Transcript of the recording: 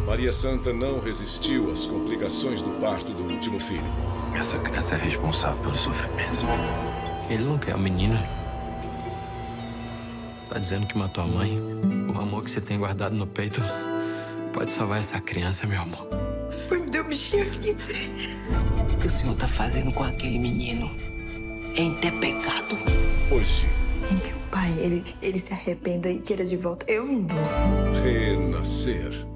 Maria Santa não resistiu às complicações do parto do último filho. Essa criança é responsável pelo sofrimento. Ele não quer a menina. Tá dizendo que matou a mãe? O amor que você tem guardado no peito pode salvar essa criança, meu amor. Pai, me deu um bichinho aqui. O que o senhor tá fazendo com aquele menino é até pecado. Hoje, Em que o pai, ele se arrependa e queira de volta. Eu não dou. renascer.